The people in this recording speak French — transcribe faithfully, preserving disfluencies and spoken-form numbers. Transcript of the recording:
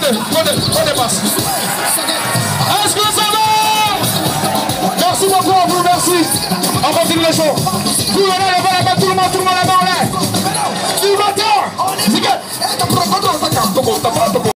on dépasse. Est-ce que ça va? Merci beaucoup à vous, merci. On continue le show. Tout le monde là-bas, tout le monde, tout le monde là-bas, là. Tu vas-t'en.